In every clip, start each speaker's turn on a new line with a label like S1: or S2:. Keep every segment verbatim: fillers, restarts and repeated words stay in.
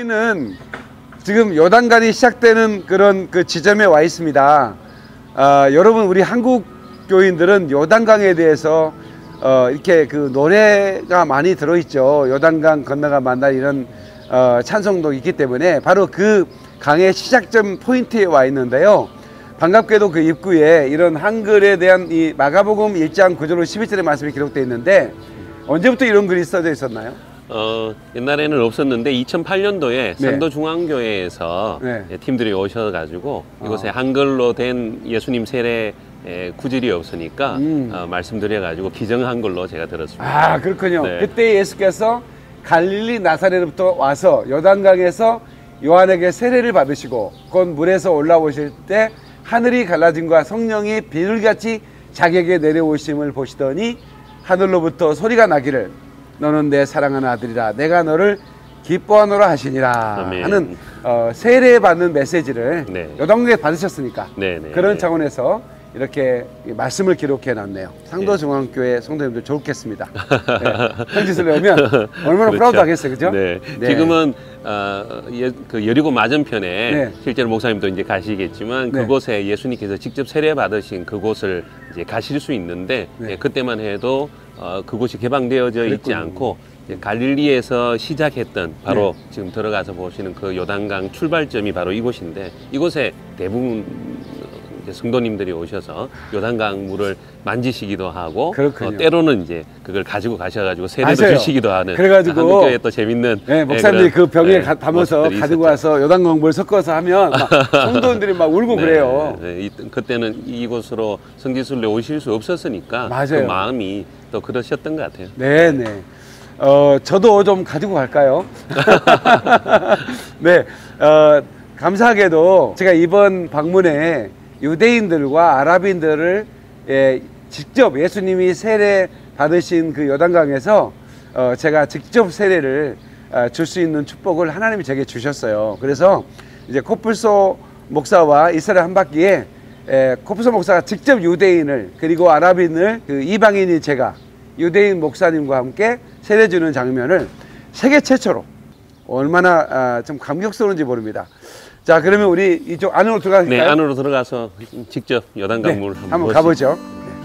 S1: 우리는 지금 요단강이 시작되는 그런 그 지점에 와 있습니다. 아, 여러분 우리 한국 교인들은 요단강에 대해서 어, 이렇게 그 노래가 많이 들어있죠. 요단강 건너가 만날 이런 어, 찬송도 있기 때문에 바로 그 강의 시작점 포인트에 와 있는데요. 반갑게도 그 입구에 이런 한글에 대한 이 마가복음 일 장 구 절로 십일 절의 말씀이 기록되어 있는데 언제부터 이런 글이 써져 있었나요?
S2: 어, 옛날에는 없었는데 이천팔 년도에
S1: 네.
S2: 선도중앙교회에서
S1: 네.
S2: 팀들이 오셔가지고 이곳에
S1: 어.
S2: 한글로 된 예수님 세례 구절이 없으니까
S1: 음.
S2: 어, 말씀드려가지고 기정한글로 제가 들었습니다.
S1: 아, 그렇군요.
S2: 네.
S1: 그때 예수께서 갈릴리 나사렛부터 와서 요단강에서 요한에게 세례를 받으시고 곧 물에서 올라오실 때 하늘이 갈라짐과 성령이 비둘기같이 자기에게 내려오심을 보시더니 하늘로부터 소리가 나기를 너는 내 사랑하는 아들이라 내가 너를 기뻐하노라 하시니라
S2: 아멘.
S1: 하는 어, 세례 받는 메시지를
S2: 네.
S1: 요단강에 받으셨으니까
S2: 네, 네,
S1: 그런
S2: 네.
S1: 차원에서 이렇게 말씀을 기록해 놨네요. 상도중앙교회 성도님들 좋겠습니다. 네. 편지를 내면 얼마나
S2: 그렇죠.
S1: 프라우드 하겠어요, 그죠?
S2: 네.
S1: 네.
S2: 지금은 어, 예, 그 여리고 맞은편에
S1: 네.
S2: 실제로 목사님도 이제 가시겠지만
S1: 네.
S2: 그곳에 예수님께서 직접 세례 받으신 그곳을 이제 가실 수 있는데
S1: 네.
S2: 예, 그때만 해도 어, 그곳이 개방되어져 있지
S1: 그랬군요.
S2: 않고 이제 갈릴리에서 시작했던 바로
S1: 네.
S2: 지금 들어가서 보시는 그 요단강 출발점이 바로 이곳인데 이곳에 대부분 이제 성도님들이 오셔서 요단강 물을 만지시기도 하고 어, 때로는 이제 그걸 가지고 가셔가지고 세례도
S1: 맞아요.
S2: 주시기도 하는
S1: 그래가지고
S2: 한국교회 또 재밌는
S1: 네, 목사님들이
S2: 네,
S1: 그 병에
S2: 네,
S1: 가, 담아서
S2: 모습들이
S1: 가지고
S2: 있었죠.
S1: 와서 요단강 물 섞어서 하면 막 성도님들이 막 울고
S2: 네,
S1: 그래요.
S2: 네, 이, 그때는 이곳으로 성지순례 오실 수 없었으니까
S1: 맞아요.
S2: 그 마음이 또 그러셨던 것 같아요.
S1: 네네. 어, 저도 좀 가지고 갈까요? 네. 어, 감사하게도 제가 이번 방문에 유대인들과 아랍인들을 예, 직접 예수님이 세례 받으신 그 요단강에서 어, 제가 직접 세례를 어, 줄 수 있는 축복을 하나님이 제게 주셨어요. 그래서 이제 코뿔소 목사와 이스라엘 한 바퀴에 에, 코뿔소 목사가 직접 유대인을 그리고 아랍인을 그 이방인이 제가 유대인 목사님과 함께 세례 주는 장면을 세계 최초로 얼마나 아, 좀 감격스러운지 모릅니다. 자, 그러면 우리 이쪽 안으로 들어갈까요?
S2: 네, 안으로 들어가서 직접 요단강
S1: 네,
S2: 물을 한번,
S1: 한번
S2: 보시죠.
S1: 가보죠.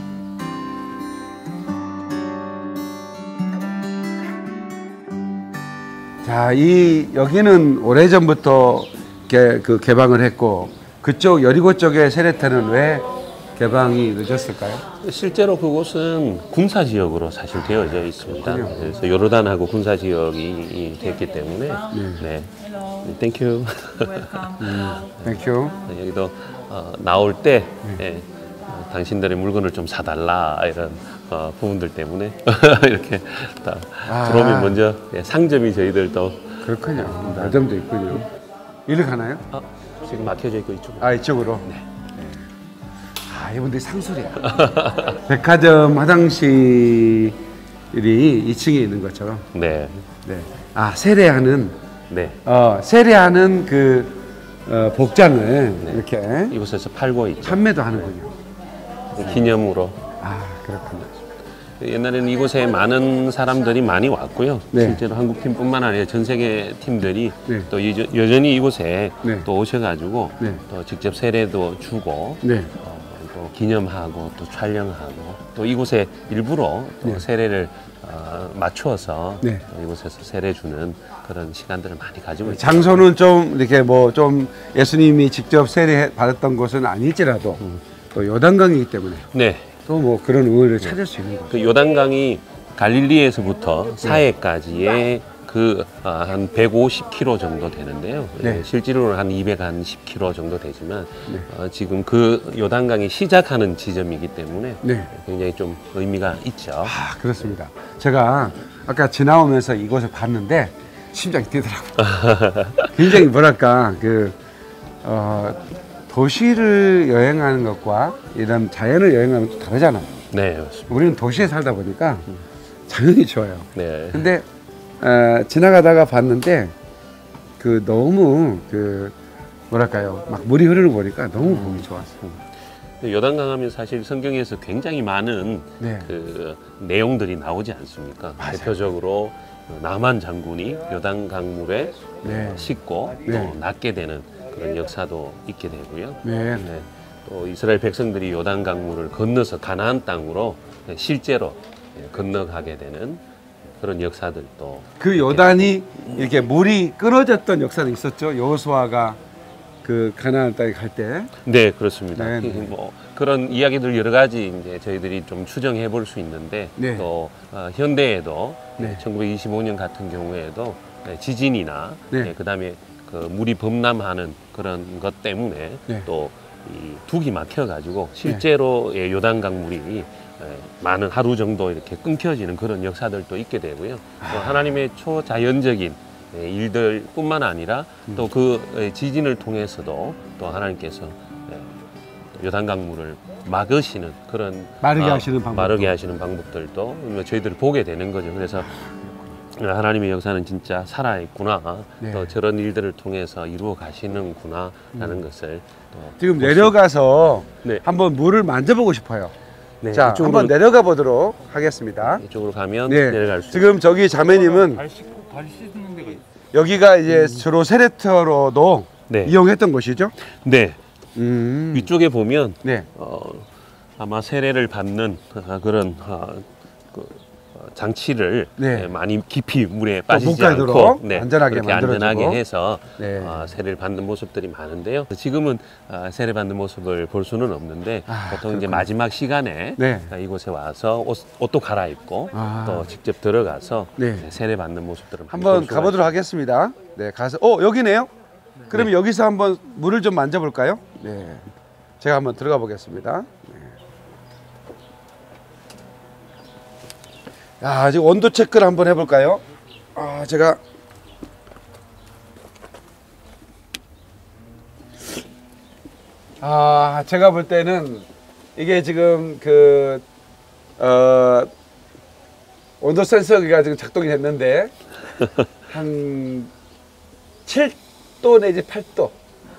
S1: 네. 자, 이 여기는 오래전부터 개, 그 개방을 했고 그쪽 여리고 쪽의 세례터는 왜 개방이 늦었을까요?
S2: 실제로 그곳은 군사 지역으로 사실 되어져 있습니다.
S1: 그렇군요.
S2: 그래서 요르단하고 군사 지역이 됐기 때문에 네. 땡큐.
S1: 음, 땡큐.
S2: 여기도 어, 나올 때 예, 어, 당신들의 물건을 좀 사달라 이런 어, 부분들 때문에 이렇게 다
S1: 아.
S2: 들어오면 먼저 예, 상점이 저희들도
S1: 그렇군요. 매점도 있군요. 이리 가나요?
S2: 어, 지금 막혀져 있고 이쪽으로.
S1: 아, 이쪽으로? 네. 아, 이분들이 상술이야. 백화점 화장실이 이 층에 있는 것처럼.
S2: 네.
S1: 네. 아, 세례하는,
S2: 네.
S1: 어, 세례하는 그, 어, 복장을
S2: 네.
S1: 이렇게
S2: 이곳에서 팔고 있죠.
S1: 판매도 하는군요.
S2: 기념으로.
S1: 아, 그렇군요.
S2: 옛날에는 이곳에 많은 사람들이 많이 왔고요.
S1: 네.
S2: 실제로 한국 팀뿐만 아니라 전 세계 팀들이
S1: 네.
S2: 또 여전, 여전히 이곳에
S1: 네.
S2: 또 오셔가지고
S1: 네.
S2: 또 직접 세례도 주고
S1: 네.
S2: 어, 또 기념하고 또 촬영하고 또 이곳에 일부러 또
S1: 네. 세례를
S2: 어, 맞추어서
S1: 네.
S2: 또 이곳에서 세례 주는 그런 시간들을 많이 가지고 있죠.
S1: 장소는 좀 이렇게 뭐 좀 예수님이 직접 세례 받았던 곳은 아닐지라도
S2: 음.
S1: 또 요단강이기 때문에
S2: 네.
S1: 또 뭐 그런 의의를 찾을 수 있는 거죠.
S2: 그 요단강이 갈릴리에서부터 사해까지의 그 한 백오십 킬로미터 정도 되는데요.
S1: 네.
S2: 예, 실제로는 한 이백십 킬로미터 정도 되지만
S1: 네.
S2: 어, 지금 그 요단강이 시작하는 지점이기 때문에
S1: 네.
S2: 굉장히 좀 의미가 있죠.
S1: 아, 그렇습니다. 제가 아까 지나오면서 이곳을 봤는데 심장이 뛰더라고요. 굉장히 뭐랄까 그 어, 도시를 여행하는 것과 이런 자연을 여행하는 것도 다르잖아요.
S2: 네, 맞습니다.
S1: 우리는 도시에 살다 보니까 자연이 좋아요.
S2: 네.
S1: 근데 어, 지나가다가 봤는데 그 너무 그 뭐랄까요 막 물이 흐르는 거 보니까 너무 보기 좋았어요.
S2: 요단강 하면 사실 성경에서 굉장히 많은
S1: 네.
S2: 그 내용들이 나오지 않습니까?
S1: 맞아요.
S2: 대표적으로 나만 장군이 요단강물에
S1: 네.
S2: 씻고
S1: 네.
S2: 또 낫게 되는 그런 역사도 있게 되고요.
S1: 네.
S2: 네. 또 이스라엘 백성들이 요단강물을 건너서 가나안 땅으로 실제로 건너가게 되는 그런 역사들도
S1: 그 요단이 이렇게 물이 끊어졌던 역사도 있었죠. 여호수아가 그 가나안 땅에 갈 때.
S2: 네, 그렇습니다.
S1: 네, 네.
S2: 뭐 그런 이야기들 여러 가지 이제 저희들이 좀 추정해 볼 수 있는데
S1: 네.
S2: 또 어, 현대에도
S1: 네.
S2: 천구백이십오 년 같은 경우에도 지진이나
S1: 네.
S2: 네, 그다음에 그 물이 범람하는 그런 것 때문에
S1: 네.
S2: 또 이 둑이 막혀 가지고 실제로의 요단강 물이 많은 하루 정도 이렇게 끊겨지는 그런 역사들도 있게 되고요. 또 하나님의 초자연적인 일들뿐만 아니라 또 그 지진을 통해서도 또 하나님께서 요단강물을 막으시는 그런
S1: 마르게
S2: 아,
S1: 하시는 방법.
S2: 마르게 하시는 방법들도 저희들이 보게 되는 거죠. 그래서 하나님의 역사는 진짜 살아있구나.
S1: 네.
S2: 또 저런 일들을 통해서 이루어 가시는구나라는
S1: 음.
S2: 것을 또
S1: 지금
S2: 볼 수-
S1: 내려가서
S2: 네.
S1: 한번 물을 만져보고 싶어요.
S2: 네,
S1: 자,
S2: 이쪽으로-
S1: 한번 내려가 보도록 하겠습니다.
S2: 이쪽으로 가면
S1: 네.
S2: 내려갈 수
S1: 지금 저기 자매님은
S3: 발 씻고 발 씻는 데가 있어.
S1: 여기가 이제 주로 세례터로도
S2: 네.
S1: 이용했던 곳이죠.
S2: 네.
S1: 음.
S2: 위쪽에 보면
S1: 네.
S2: 어, 아마 세례를 받는 아, 그런 아, 그, 어, 장치를
S1: 네.
S2: 예, 많이 깊이 물에 빠지지
S1: 못 가도록
S2: 않고 네,
S1: 안전하게
S2: 그렇게
S1: 만들어주고.
S2: 안전하게 해서
S1: 네.
S2: 아, 세례를 받는 모습들이 많은데요. 지금은 아, 세례 받는 모습을 볼 수는 없는데
S1: 아,
S2: 보통 이제
S1: 그렇구나.
S2: 마지막 시간에
S1: 네.
S2: 아, 이곳에 와서 옷, 옷도 갈아입고
S1: 아.
S2: 또 직접 들어가서
S1: 네.
S2: 네, 세례 받는 모습들을 많이
S1: 한번
S2: 볼 수가
S1: 가보도록 하겠습니다. 네, 가서 어 여기네요. 그러면 여기서 한번 물을 좀 만져볼까요? 네, 제가 한번 들어가 보겠습니다. 네. 야, 지금 온도 체크를 한번 해볼까요? 아, 제가 아, 제가 볼 때는 이게 지금 그 어. 온도 센서기가 지금 작동이 됐는데 한 칠 도 내지 팔 도.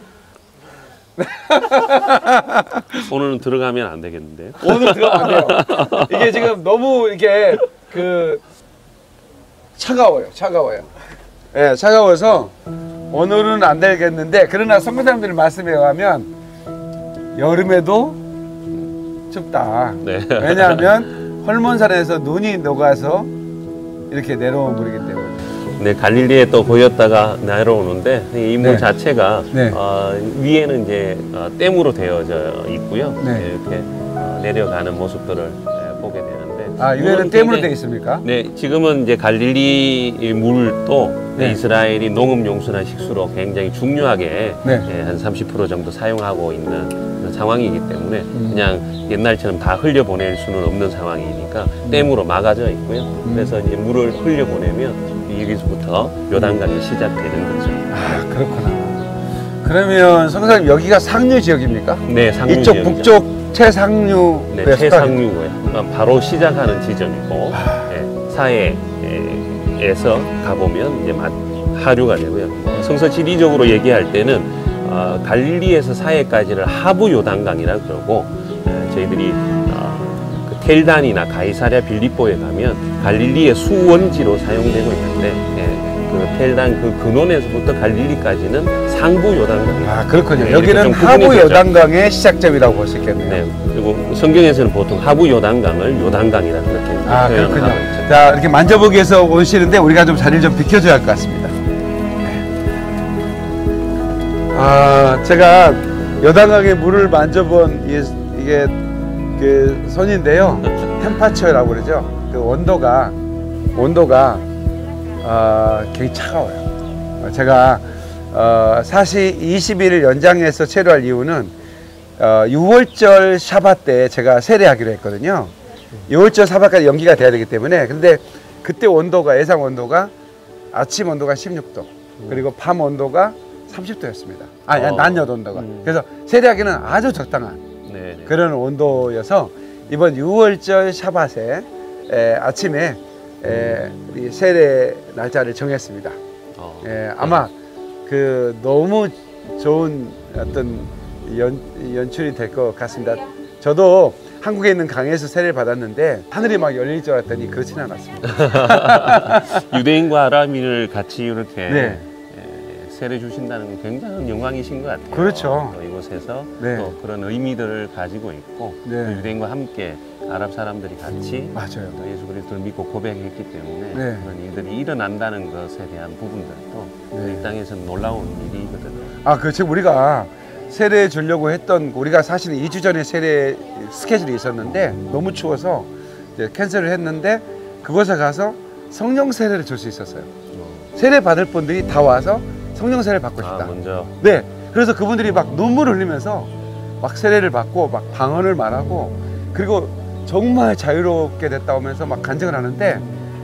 S2: 오늘은 들어가면 안 되겠는데요.
S1: 오늘 들어가면 안 돼요. 이게 지금 너무 이게 그 차가워요. 차가워요. 예, 네, 차가워서 오늘은 안 되겠는데 그러나 선교사님들 말씀에 의하면 여름에도 춥다.
S2: 네.
S1: 왜냐하면 헐몬산에서 눈이 녹아서 이렇게 내려온 물이기 때문에.
S2: 네, 갈릴리에 또 보였다가 내려오는데 이 물
S1: 네.
S2: 자체가
S1: 네.
S2: 어, 위에는 이제 어, 댐으로 되어져 있고요.
S1: 네.
S2: 이렇게 어, 내려가는 모습들을 네, 보게 되는데.
S1: 아, 위에는
S2: 물은
S1: 댐으로
S2: 굉장히-
S1: 되어 있습니까?
S2: 네, 지금은 이제 갈릴리 물도
S1: 네.
S2: 이스라엘이 농업 용수나 식수로 굉장히 중요하게
S1: 네.
S2: 예, 한 삼십 퍼센트 정도 사용하고 있는 그런 상황이기 때문에
S1: 음.
S2: 그냥 옛날처럼 다 흘려보낼 수는 없는 상황이니까 댐으로 막아져 있고요.
S1: 음.
S2: 그래서 이제 물을 흘려보내면 여기서부터 요단강이 시작되는 거죠.
S1: 아, 그렇구나. 그러면 성사님 여기가 상류 지역입니까?
S2: 네, 상류
S1: 이쪽
S2: 지역이죠.
S1: 북쪽 최상류
S2: 네,
S1: 의
S2: 최상류고요. 어, 바로 시작하는 지점이고
S1: 아.
S2: 예, 사해에서 가보면 이제 마- 하류가 되고요. 어, 성서 지리적으로 얘기할 때는 어, 갈릴리에서 사해까지를 하부 요단강이라 그러고 예, 저희들이 어, 그 텔단이나 가이사랴 빌립보에 가면 갈릴리의 수원지로 사용되고 있는데 예, 그 텔단 그 근원에서부터 갈릴리까지는 상부 요단강이에요.
S1: 아, 그렇군요.
S2: 네, 이렇게
S1: 여기는
S2: 좀
S1: 하부
S2: 구분이 되죠.
S1: 요단강의 시작점이라고 볼 수 있겠네요.
S2: 네, 그리고 성경에서는 보통 하부 요단강을 요단강이라 그렇게
S1: 아,
S2: 표현을
S1: 그렇군요.
S2: 하고 있죠.
S1: 자, 이렇게 만져보기 위해서 오시는데 우리가 좀 자리를 좀 비켜줘야 할 것 같습니다. 아, 제가 요단강의 물을 만져본 이게, 이게 그 손인데요. 템파처라고 그러죠. 그 온도가 온도가 어, 굉장히 차가워요. 어, 제가 어, 사시 이십 일을 연장해서 체류할 이유는 어, 유월절 샤bat 때 제가 세례하기로 했거든요. 유월절 샤bat까지 연기가 돼야 되기 때문에. 근데 그때 온도가 예상 온도가 아침 온도가 십육 도 그리고 밤 온도가 삼십 도였습니다. 아니,
S2: 어.
S1: 낮 엿 온도가.
S2: 음.
S1: 그래서 세례하기는 아주 적당한
S2: 네, 네.
S1: 그런 온도여서 이번 유월절 샤bat에 에, 아침에 에, 우리 세례 날짜를 정했습니다.
S2: 어,
S1: 예, 아마 그 너무 좋은 어떤 연, 연출이 될 것 같습니다. 저도 한국에 있는 강에서 세례를 받았는데 하늘이 막 열릴 줄 알았더니 그렇지는 않았습니다.
S2: 유대인과 아랍인을 같이 이렇게
S1: 네.
S2: 예, 세례 주신다는 건 굉장한 영광이신 것 같아요.
S1: 그렇죠.
S2: 또 이곳에서
S1: 네.
S2: 또 그런 의미들을 가지고 있고
S1: 네.
S2: 또 유대인과 함께 아랍 사람들이 같이
S1: 맞아요.
S2: 또 예수 그리스도를 믿고 고백했기 때문에
S1: 네.
S2: 그런 일들이 일어난다는 것에 대한 부분들도
S1: 네.
S2: 이 땅에서는 놀라운 일이거든요.
S1: 아, 그렇죠. 우리가 세례 주려고 했던, 우리가 사실은 이 주 전에 세례 스케줄이 있었는데 너무 추워서 이제 캔슬을 했는데 그곳에 가서 성령 세례를 줄 수 있었어요. 세례 받을 분들이 다 와서 성령 세례를 받고 싶다.
S2: 아, 먼저.
S1: 네. 그래서 그분들이 막 눈물을 흘리면서 막 세례를 받고 막 방언을 말하고 그리고 정말 자유롭게 됐다 오면서 막 간증을 하는데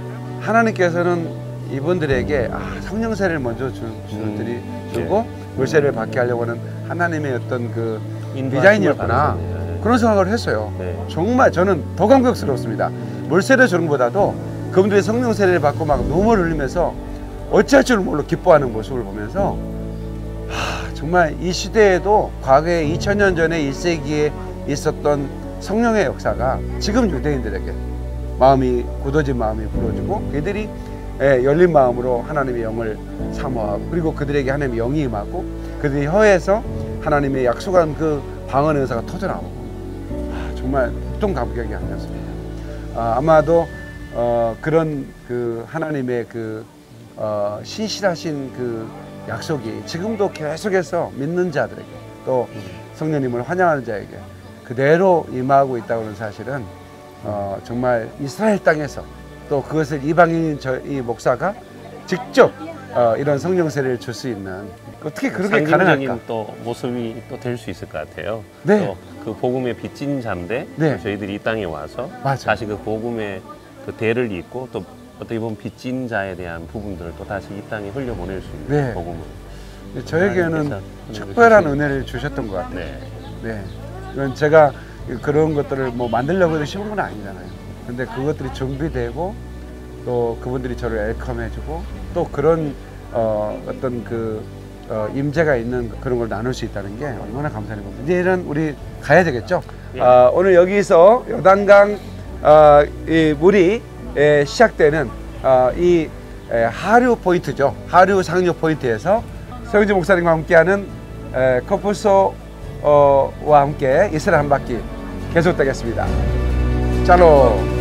S1: 하나님께서는 이분들에게 아, 성령 세례를 먼저 주, 주들이
S2: 음,
S1: 주고 물세례를 받게 하려고 하는 하나님의 어떤 그
S2: 인도하심을
S1: 디자인이었구나.
S2: 받으셨네요.
S1: 그런 생각을 했어요.
S2: 네.
S1: 정말 저는 더 감격스럽습니다. 물세례 주는 것보다도 그분들이 성령 세례를 받고 막 눈물을 흘리면서 어찌할 줄 몰라 기뻐하는 모습을 보면서 하, 정말 이 시대에도 과거에 이천 년 전에 일 세기에 있었던 성령의 역사가 지금 유대인들에게 마음이 굳어진 마음이 불어주고 그들이 예, 열린 마음으로 하나님의 영을 사모하고 그리고 그들에게 하나님의 영이 임하고 그들이 혀에서 하나님의 약속한 그 방언 은사가 터져나오고 아, 정말 보통 감격이 아니었습니다. 아, 아마도 어, 그런 그 하나님의 그 어, 신실하신 그 약속이 지금도 계속해서 믿는 자들에게 또 성령님을 환영하는 자에게 그대로 임하고 있다고 하는 사실은 어, 정말 이스라엘 땅에서 또 그것을 이방인인 저, 이 목사가 직접 어, 이런 성령 세례를 줄 수 있는 어떻게 그렇게 가능할까?
S2: 상징적인 또 모습이 또 될 수 있을 것 같아요.
S1: 네.
S2: 또 그 복음의 빚진 자인데
S1: 네.
S2: 저희들이 이 땅에 와서
S1: 맞아.
S2: 다시 그 복음의 그 대를 잇고 또 어떻게 보면 빚진 자에 대한 부분들을 또 다시 이 땅에 흘려보낼 수 있는
S1: 네.
S2: 복음을
S1: 저에게는
S2: 하나님께서
S1: 특별한
S2: 주시는-
S1: 은혜를 주셨던 것 같아요.
S2: 네.
S1: 네. 이건 제가 그런 것들을 뭐 만들려고 해도 쉬운 건 아니잖아요. 근데 그것들이 준비되고 또 그분들이 저를 웰컴해주고 또 그런 어, 어떤 그 어, 임재가 있는 그런 걸 나눌 수 있다는 게 얼마나 감사한 겁니다. 이제는 우리 가야 되겠죠.
S2: 예.
S1: 아, 오늘 여기서 요단강 어, 이 물이 에, 시작되는 어, 이 에, 하류 포인트죠. 하류 상류 포인트에서 서영진 목사님과 함께하는 에, 커플소와 함께 이스라엘 한 바퀴 계속되겠습니다. 샬롬.